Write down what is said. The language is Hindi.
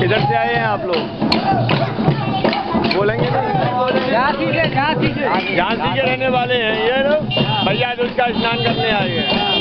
किधर से आए हैं आप लोग? बोलेंगे ना? झांसी के रहने वाले हैं ये लोग। भैया दूज का स्नान करने आए हैं।